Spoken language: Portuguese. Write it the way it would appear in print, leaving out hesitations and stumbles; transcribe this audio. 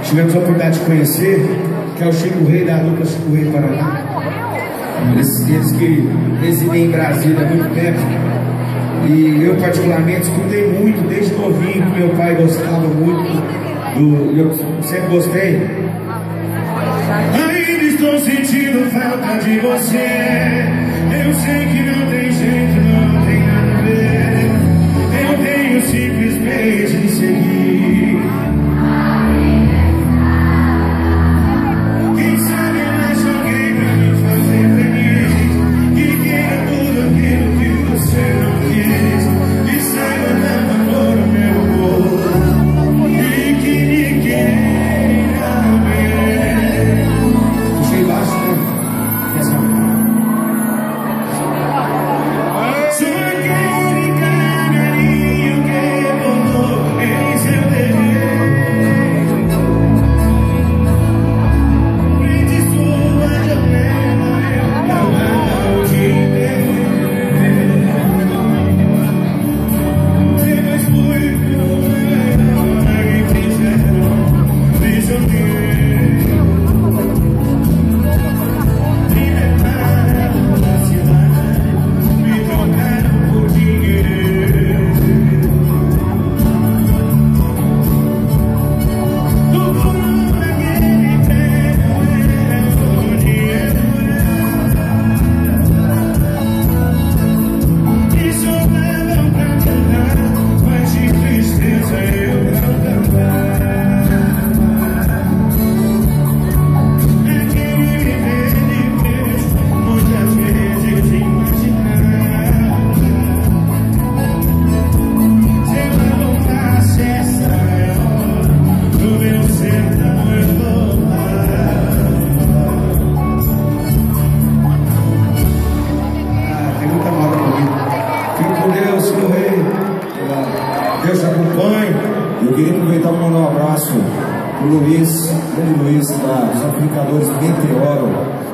tivemos a oportunidade de conhecer, que é o Chico Rei da dupla Chico Rei Paraná. Eles que residem em Brasília há muito tempo. E eu particularmente escutei muito desde novinho, que meu pai gostava muito eu sempre gostei. Ainda estou sentindo falta de você. Eu sei que não tem jeito, não tem nada a ver. Eu tenho simplesmente de seguir. Quem sabe mais alguém pra me fazer feliz, que queira tudo aquilo que você não quis, que saiba dar valor ao meu amor e que me queira bem. Puxei baixo, né? Sou aquele canarinho que voltou em seu dever. Frente sua janela, eu não te entendo. Depois fui pro que fizeram prisioneiro. Me levaram da cidade, me trocaram por dinheiro. O dono daquele prédio era o dinheiro. E sobravam pra cantar, mas de tristeza eu não cantava. Aquele viver de beijo, muitas vezes imaginava. Se eu voltasse essa hora, no meu sertão eu voltava. Tem muita moda comigo. Fique com Deus, Senhor Rei. Deus te acompanhe. Eu queria aproveitar para mandar um abraço pro Luiz, grande Luiz, dos amplificadores Meteoro.